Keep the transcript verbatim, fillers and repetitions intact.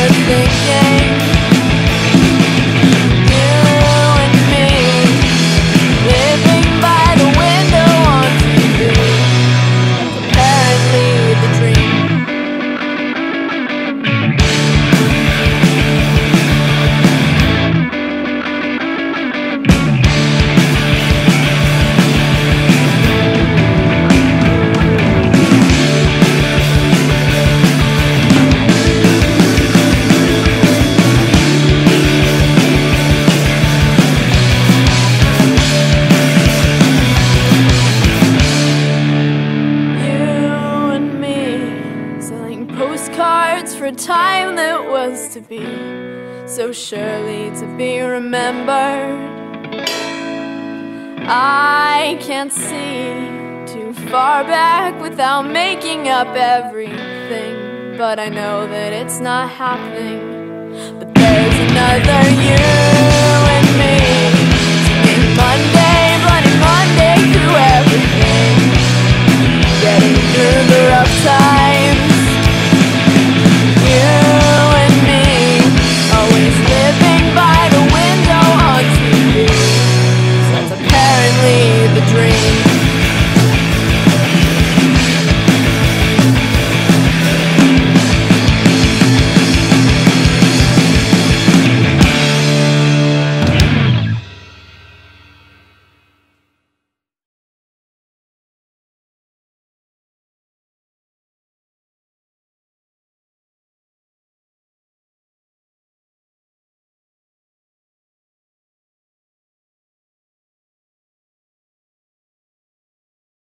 you're thinking. You and me, living by the window on T V. Apparently the dream. For a time that was to be, so surely to be remembered. I can't see too far back without making up everything, but I know that it's not happening. But there's another you and me, singing Monday, Bloody Monday, through everything, getting through the rough times.